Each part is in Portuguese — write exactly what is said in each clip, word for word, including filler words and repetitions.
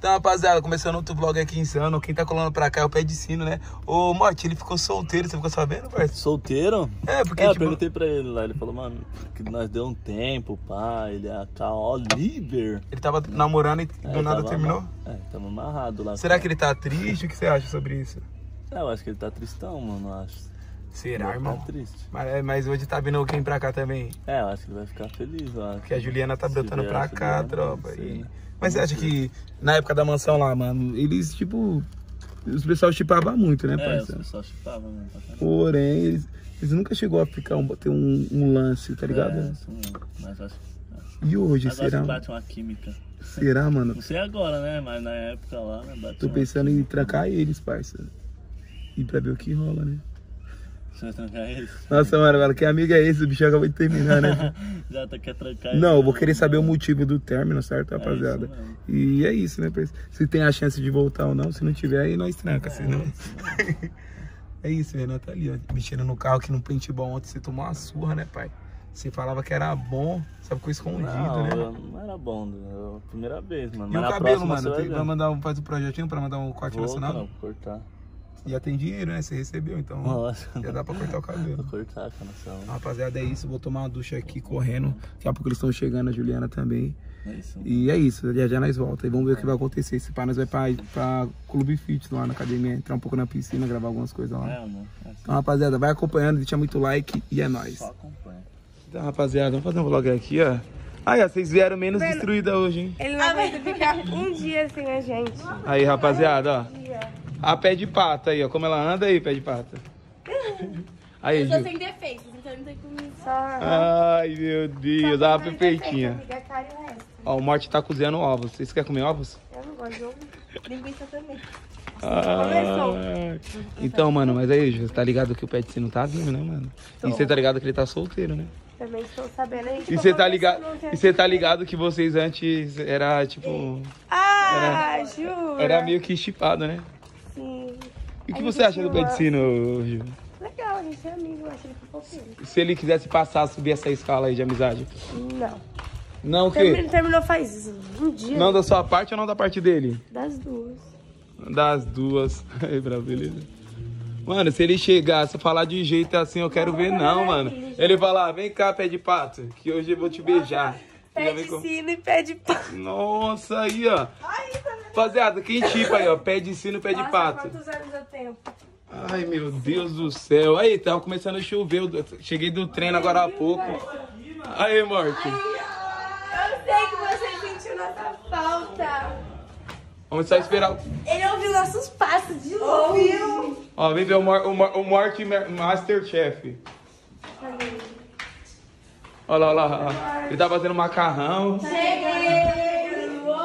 Então, rapaziada, começando outro vlog aqui insano. Quem tá colando pra cá é o Pé de Sino, né? Ô, Morte, ele ficou solteiro, você ficou sabendo, parceiro? Solteiro? É, porque, é, tipo... eu perguntei pra ele lá, ele falou, mano, que nós deu um tempo, pá, ele é a K. Oliver. Ele tava namorando e do é, nada tava terminou? Amar... É, tava amarrado lá. Será que ele tá triste? O que você acha sobre isso? É, eu acho que ele tá tristão, mano, eu acho. Será, ele irmão? Tá triste. Mas, mas hoje tá vindo alguém pra cá também? É, eu acho que ele vai ficar feliz, eu acho. Porque a Juliana tá brotando pra cá, Juliana, tropa. sei, E... né? Mas você acha que na época da mansão lá, mano, eles, tipo... Os pessoal chipavam muito, né, parceiro? É, parceiro? os pessoal chipavam mesmo pra caramba. Porém, eles, eles nunca chegou a ficar um, ter um, um lance, tá ligado? É, isso mesmo. Mas acho que... E hoje, Agora será? bate uma química. Será, mano? Não sei agora, né? Mas na época lá, né? Bate Tô uma... pensando em trancar eles, parceiro. E pra ver o que rola, né? Você vai trancar eles? Nossa, mano, mano, que amigo é esse? O bicho acabou de terminar, né? Já tá quer trancar Não, eles, eu vou querer saber o motivo do término, certo, rapaziada? É e é isso, né, parceiro? Se tem a chance de voltar ou não, se não tiver, aí nós tranca, é, senão... É, é isso, Renan tá ali, ó, mexendo no carro aqui no paintball ontem, você tomou uma surra, né, pai? Você falava que era bom, só ficou escondido, não, né? Não, não era bom, eu, primeira vez, mano. E mas o na cabelo, próxima, mano, vai, vai mandar um, faz um projetinho pra mandar um corte vou, nacional? Não, cortar. Já tem dinheiro, né? Você recebeu, então Nossa. já dá pra cortar o cabelo. Vou cortar, cara, nacional. Rapaziada, é isso, vou tomar uma ducha aqui correndo. Daqui a pouco eles estão chegando, a Juliana também. É isso, e é isso, já já nós volta. E vamos ver o que vai acontecer. Esse pá, nós vai pra, pra Clube Fit lá na academia, entrar um pouco na piscina, gravar algumas coisas lá. É, mano. É assim. Então, rapaziada, vai acompanhando, deixa muito like e é nóis. Só acompanha. Então, rapaziada, vamos fazer um vlog aqui, ó. Aí, ó, vocês vieram menos Mano, destruída hoje, hein? Ele não aguenta ficar um dia sem a gente. Aí, rapaziada, ó. A pé de pata aí, ó. Como ela anda aí, pé de pata. Aí, Eu tô Gil. sem defeitos, então não tem como... Só... Ai, meu Deus, a perfeitinha. Amiga, cara, e o resto. Ó, o Morte tá cozinhando ovos. Vocês querem comer ovos? Eu não gosto de ovo. Linguiça também. Ah, então, mano, mas aí, Ju, tá ligado que o Pé de Sino tá vindo, né, mano? E você tá ligado que ele tá solteiro, né? Também estou sabendo aí. E você tá ligado, e você tá ligado que vocês antes era tipo... Ah, era, jura? era meio que chipado, né? Sim. E o que A você gente acha do tinha Pé de Sino, Gil? Legal, a gente é amigo, eu acho ele fofoqueiro. Se ele quisesse passar, subir essa escala aí de amizade. Não. Não o quê? Terminou, terminou faz um dia. Não da sua parte ou não da parte dele? Das duas. Das duas. Aí, bravo, beleza. Mano, se ele chegasse a falar de jeito assim, eu quero ver não, mano. Ele falar, vem cá, pé de pato, que hoje eu vou te beijar. Pé de sino e pé de pato. Nossa, aí, ó. Rapaziada, quem chipa aí, ó? Pé de sino e pé de Nossa, pato. quantos anos eu tenho? Ai, meu Deus do céu. Aí, tava começando a chover. Eu cheguei do treino agora há pouco. Aí, Morte. Eu sei que você sentiu nossa falta. Vamos só esperar. Ele ouviu nossos passos de longe. Ó, vem ver o, Mor o, Mor o Morte Masterchef. Olha lá, olha lá, ó. Ele tá fazendo macarrão. Cheguei!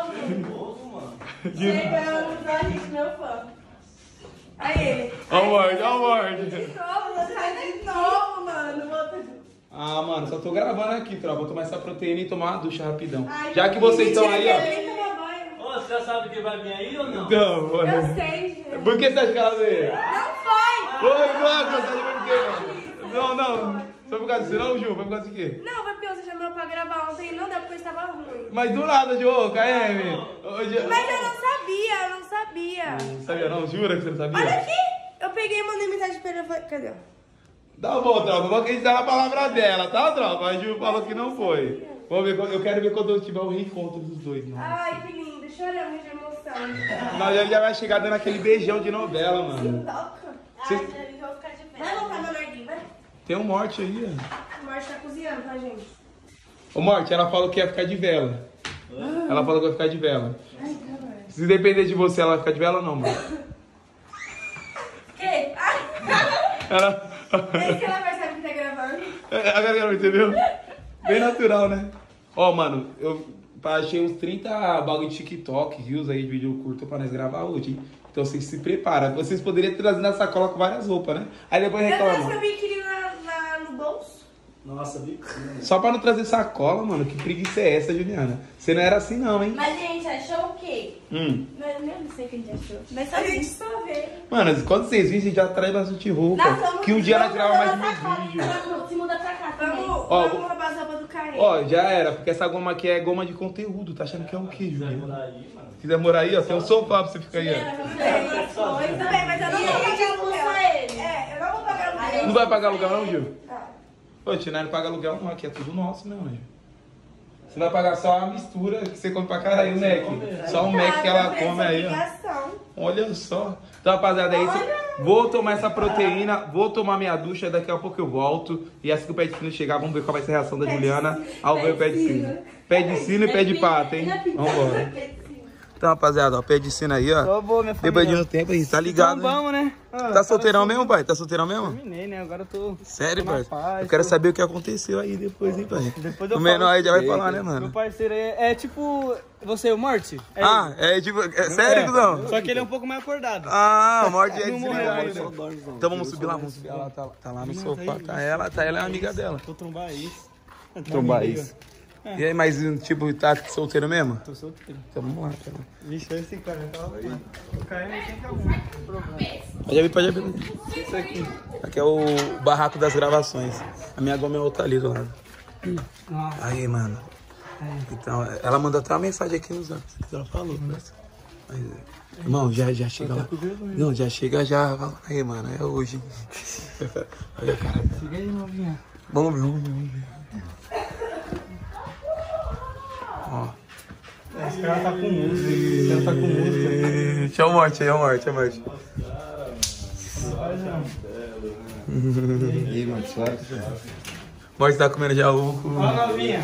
Chegamos, a gente, meu fã. Aí ele. Ó o Morte, ó o Morte. De novo, sai de novo, mano. Volta de... Ah, mano, só tô gravando aqui, tropa. Vou tomar essa proteína e tomar uma ducha rapidão. Ai, Já que vocês estão aí, ó. Nem tomar banho. Ô, você já sabe que vai vir aí ou não? Então, mano. Eu sei, gente. Por que você acha que ela veio? Não foi! Oi, Marcos, você acha por quê? Não, não. Foi por causa disso, não, Ju? Foi por causa de quê? Não, foi porque você chamou pra gravar ontem e não deu porque estava ruim. Mas do nada, Ju, K M. Hoje... Mas eu não sabia, eu não sabia. Não sabia não? Jura que você não sabia? Olha aqui! Eu peguei e mandei mensagem pra ele. eu falei, cadê? Tá bom, tropa. Vou acreditar na palavra dela, tá, tropa? A Ju falou que não foi. Vamos ver, eu quero ver quando eu tiver o reencontro dos dois, mano. Ai, que lindo. Choramos de emoção. Nós já, já vai chegar dando aquele beijão de novela, mano. Toca. Cês- Ai, eles vão ficar de pé. Vai voltar meu narguinho, vai. Tem um Morte aí, ó. O Márcio tá cozinhando com a gente. Ô, Morte, ela falou que ia ficar de vela. Ela falou que ia ficar de vela. Se depender de você, ela vai ficar de vela ou não, mano? Ei, ai. Ela... Esse que ela percebe que tá gravando. É, a galera, entendeu? Bem natural, né? Ó, mano, eu achei uns trinta bagulho de TikTok, views aí de vídeo curto pra nós gravar hoje, hein? Então vocês se preparam. Vocês poderiam trazer na sacola com várias roupas, né? Aí depois Depois que eu reclamam. vi que ele na, na, no bolso. Nossa, vi. Só pra não trazer sacola, mano. Que preguiça é essa, Juliana? Você não era assim não, hein? Mas, gente, achou o quê? Hum. Mas eu não sei o que a gente achou. Mas só A a gente gente. só vê. Mano, quando vocês virem, vocês já traz bastante roupa. Nós vamos- Que um dia nós vamos gravamos mais mudar de pra cá, mil vídeos. Se muda pra cá também. Vamos, Ó, vamos roubar as roupas do Caio. Ó, já era, porque essa goma aqui é goma de conteúdo. Tá achando que é o quê, Juliana? Se quiser morar aí, ó, tem um sofá pra você ficar aí, ó. Tudo bem, tudo bem, mas eu não E vou a gente pagar expulsa aluguel. ele. É, eu não vou pagar aluguel. Não vai pagar aluguel não, Gil? Ah. Ô, Tina, não paga aluguel não, aqui é tudo nosso, meu anjo. Você vai pagar só a mistura que você come pra caralho, o Mac. Só o Mac que ela come aí, ó. Obrigação. Olha só. Então, rapaziada, é isso. Vou tomar essa proteína, vou tomar minha ducha, daqui a pouco eu volto. E assim que o pé de sino chegar, vamos ver qual vai ser a reação da Juliana ao ver o pé de sino. Pé de sino e pé de pata, hein? Vambora. Então, rapaziada, ó, pé de sino aí, ó. Tô boa, minha família. Depois de um tempo, a gente tá ligado, Então né? vamos, né? Ah, Tá solteirão mesmo, pai? Tá solteirão mesmo? Terminei, né? Agora eu tô... Sério, tô na pai? paz, Eu quero tô- saber o que aconteceu aí depois, hein, pai? Depois eu O menor falo aí já vai pra falar, você. né, Meu mano? parceiro é, é tipo... Você, o Morte? É Ah, é tipo... É sério, É, cuzão? Só que ele é um pouco mais acordado. Ah, o Morde é Não morreu desligado. ainda. Então vamos subir lá, vamos subir lá. Tá, tá lá no sofá, tá ela, tá ela é amiga dela. Vou trombar isso. Trombar isso. E aí, mas tipo, tá solteiro mesmo? Tô solteiro. Então vamos lá, cara. Vixe, esse cara tava aí. O Caio não tem que arrumar. Pode abrir, pode abrir. Isso aqui. Aqui é o barraco das gravações. A minha goma é outra ali do lado. Aí, mano. Então, ela mandou até uma mensagem aqui no zap. Ela falou, né? Mas, irmão, já, já chega lá. Não, já chega já. Aí, mano, é hoje. Olha, cara. Fica aí, novinha. Vamos ver, vamos ver, vamos ver. Ó. Esse cara tá com música. Esse cara tá com música. Deixa eu morte aí, é morte, é morte. E aí, mano, suave? Morte tá comendo já o. Ó, novinha.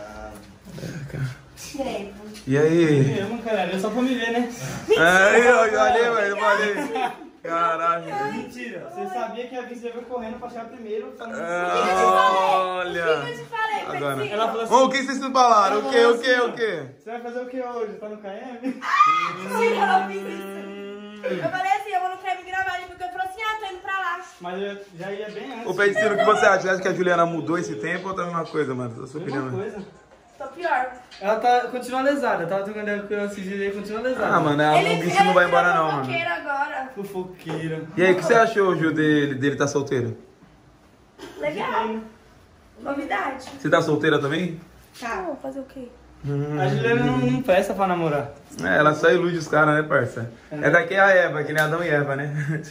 E aí? Me ama, caralho. É só pra me ver, né? Aí, ó, eu falei, velho, eu falei. Caralho. Mentira. Você sabia que a Vinci veio correndo pra chegar primeiro. Falando... Olha. Eu te falei, Agora. Pepsi. Ela falou assim... Ô, o que vocês me falaram? O que, o que, o que? Você vai fazer o que hoje? Tá no K M? Mentira, eu não fiz isso. Eu falei assim, eu vou no creme gravar ali, porque eu falei assim, ah, tô indo pra lá. Mas eu já ia bem antes. Ô, Pedicino, o que você acha? Você acha que a Juliana mudou esse tempo ou tá a mesma coisa, mano? A sua opinião? Mesma coisa. Tô pior. Ela tá, continua lesada. Tava trocando ideia com esse dia aí, continua lesada. Ah, mano, a bicho não vai embora não, mano. Fofoqueira agora. Fofoqueira. E aí, o que você achou, Ju, dele, dele tá solteiro? Legal. Novidade. Você tá solteira também? Tá. Vou fazer o quê? A Juliana não, não presta pra namorar. É, ela só ilude os caras, né, parça? É daqui a Eva, que nem Adão e Eva, né?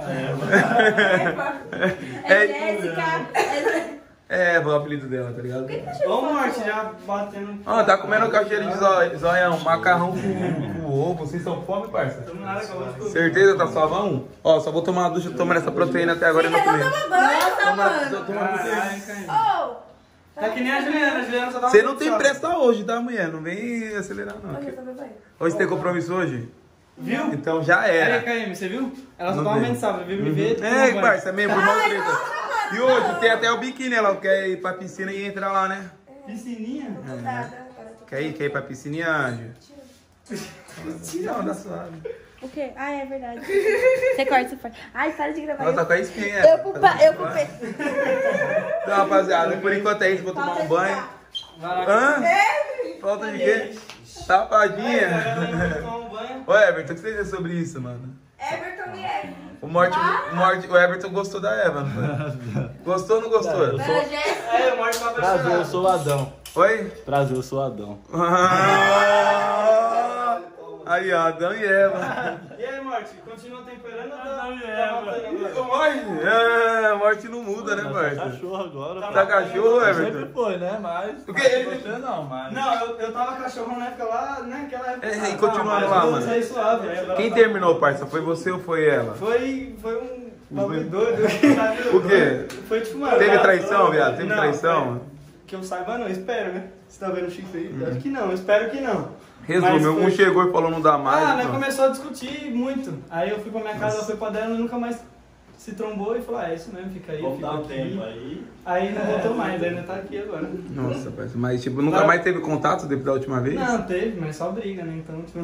É Jéssica. É Eva, o apelido dela, tá ligado? Ô, Morte, já batendo. Ó, tá comendo caixeiro de zóio- zoião, macarrão com, com ovo. Vocês estão com fome, parça? Tamo nada que eu vou descobrir. Certeza, tá suavão? Ó, só vou tomar uma ducha, tomando essa proteína até agora e não Filha, comi. não toma banho. Toma, tô- toma proteína. Caralho, Caio. Ô. Tá que nem a Juliana, a Juliana só dá uma Você não tem só. pressa hoje, tá, mulher? Não vem acelerar, não. Hoje eu tomei banho. Hoje tem compromisso hoje? Viu? Então já Aí, era. K M, você viu? Ela só Não dá uma tem. mensagem, veio me ver. tomar É, banho. parça, mesmo, por mal treta. E hoje tem até o biquíni, ela quer ir pra piscina e entrar lá, né? Piscininha? Nada. Agora eu tô- Quer ir? Quer ir pra piscininha, Anjo? Não, dá suave. O quê? Ah, é verdade. Você corta, você corta. Ai, para de gravar. Ela tá com a espinha. Eu culpa, eu culpei. Então, rapaziada, por enquanto é isso, vou tomar um banho. Vai lá. Hã? Falta de quê? Tapadinha. Toma um banho. Ô, Everton, o que você diz sobre isso, mano? Everton e Eve. O, Morte, o, Morte, o Everton gostou da Eva, não foi? Gostou ou não gostou? Era Jéssica. Aí, o Morte tá Prazer, eu apaixonado. sou o Adão. Oi? Prazer, eu sou o Adão. Ah, aí, ó, Adão e Eva. E aí, Morte, continua temperando ou tá voltando O Morte, é, a Morte não muda, né, Tá parça? cachorro agora. Tá pô. cachorro, Sempre Everton? foi, né? Mas. O quê? Você não, mas. Não, eu, eu tava cachorro na época lá, naquela época. É, e Ah, continuando mas lá, eu mano. saí suave. aí agora Quem tá- terminou, parça? Foi você ou foi ela? Foi, foi um bagulho doido. O quê? Foi tipo, mano... Teve cara, traição, viado? Teve não, traição? foi- Que eu saiba não, espero, né? Você tá vendo o Chico aí? Acho que não, espero que não. Resume, Mas um foi- chegou e falou não dá mais. Ah, então. nós começou a discutir muito. Aí eu fui pra minha casa, ela foi pra dela e nunca mais se trombou e falou, ah, é isso mesmo, fica aí, Voltar fica um aqui. tempo aí. Aí não voltou mais, ainda tá aqui agora. Nossa, parça, mas tipo, nunca Vai- mais teve contato depois da última vez? Não, teve, mas só briga, né? Então, tipo...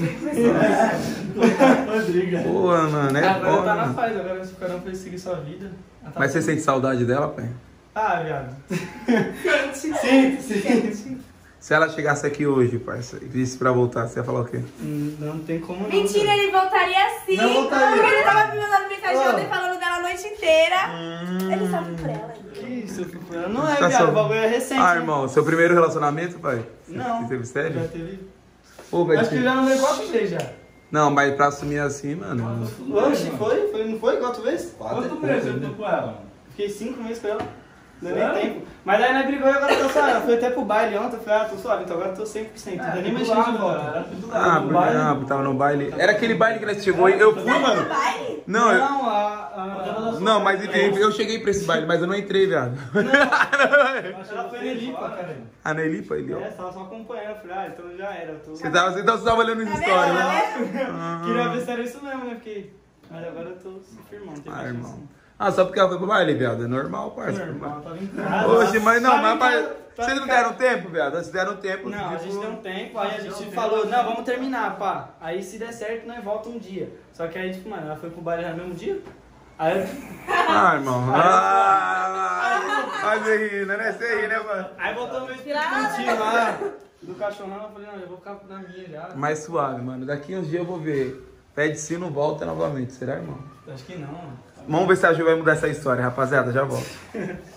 Só briga. Pô, mano, é Agora foda, tá na mano. paz, agora se o cara foi seguir sua vida. ela tá Mas você bem. sente saudade dela, pai? Ah, viado. Sim, sim. Se ela chegasse aqui hoje, parça, e disse pra voltar, você ia falar o quê? Hum, Não tem como não. Mentira, cara. ele voltaria sim. Não voltaria. Porque ele tava me mandando mensagem Ó. ontem falando dela a noite inteira. Hum. Ele sofre por ela. Que isso, eu fui por ela. Não é, Tá viado, só- o bagulho é recente. Ah, né? irmão, seu primeiro relacionamento, pai? Não. Você teve sério? Já teve. Pô, velho, Acho que já não veio quatro vezes já. não, mas pra assumir assim, mano. Oxe, foi? foi? Não foi quatro vezes? Quanto meses você ficou com ela? Fiquei cinco meses com ela. Não deu Sério? nem tempo. Mas aí nós brigou e agora eu tô suave. Eu fui até pro baile ontem, eu falei, ah, tô suave, então agora eu tô cem por cento. Não deu nem mexendo de volta. Ah, no porque baile. ah, tava no baile. Era aquele baile que nós chegou e eu fui, No mano. baile? Não, eu, Não, a... a... não, mas enfim, eu cheguei pra esse baile, mas eu não entrei, viado. Ela foi na Elipa, cara. A Nelly foi ali, ó. É, tava só acompanhando. Eu falei, ah, então já era. Eu tô... Você tava, você tava, você tava olhando Tá as vendo? histórias, Tá né? vendo? Queria ver se era isso mesmo, né? Porque... Mas agora eu tô se firmando. Tem Ah, mais irmão. chance. Ah, só porque ela foi pro baile, viado. É normal, parça. Normal, tava em casa. Hoje, mas não, Tava mas em pai, casa, tava vocês em não casa. deram tempo, viado? Vocês deram tempo. Não, a tipo- gente deu um tempo, aí a gente falou, não, vamos terminar, pá. Aí se der certo, nós volta um dia. Só que aí, tipo, mano, ela foi pro baile já no mesmo dia. Aí eu... Ah, irmão. Ah, mas aí, não é esse aí, né, mano? Aí voltou meu espírito lá do cachorrão, eu falei, não, eu vou ficar na minha já. Mais suave, mano. Daqui uns dias eu vou ver. Pede sim, não volta novamente. Será, irmão? Acho que não, mano. Vamos ver se a Ju vai mudar essa história, rapaziada. Já volto.